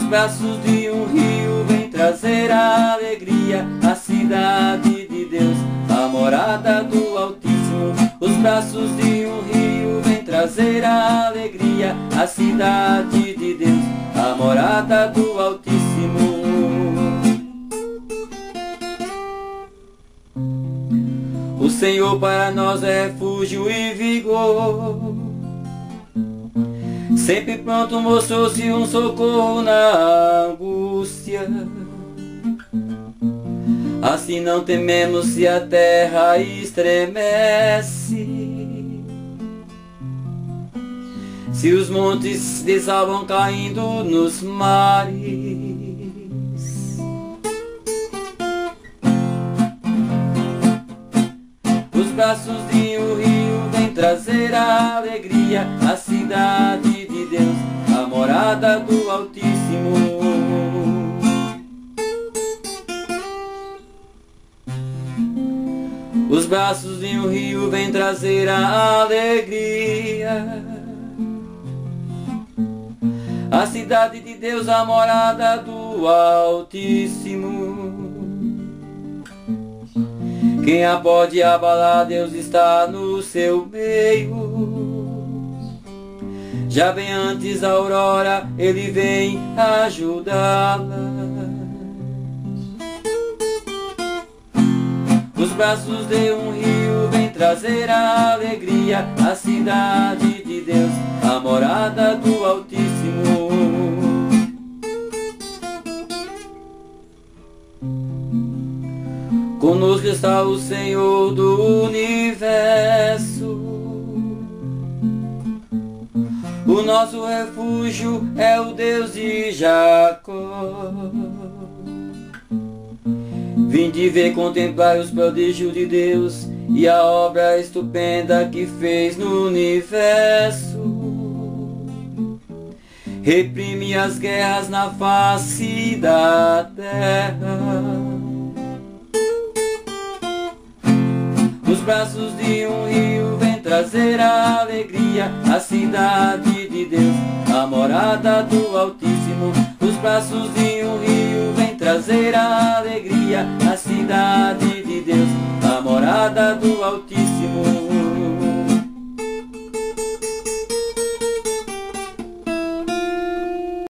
braços de um rio vem trazer a alegria, a cidade de Deus, a morada do Altíssimo. Os braços de um rio vem trazer a alegria, a cidade de Deus, a morada do Altíssimo. O Senhor para nós é refúgio e vigor, sempre pronto mostrou-se um socorro na angústia. Assim não tememos se a terra estremece, se os montes desabam caindo nos mares. Os braços de um rio vem trazer a alegria, a cidade de Deus, a morada do Altíssimo. Os braços de um rio vem trazer a alegria, a cidade de Deus, a morada do Altíssimo. Quem a pode abalar, Deus está no seu meio. Já bem antes da aurora, Ele vem ajudá-la. Os braços de um rio vem trazer a alegria, a cidade de Deus, a morada do Altíssimo. Conosco está o Senhor do universo, o nosso refúgio é o Deus de Jacó. Vinde ver, contemplar os prodígios de Deus e a obra estupenda que fez no universo. Reprime as guerras na face da terra. Os braços de um rio vem trazer a alegria, a cidade de Deus, a morada do Altíssimo. Os braços de um rio vem trazer a alegria, a cidade de Deus, a morada do Altíssimo.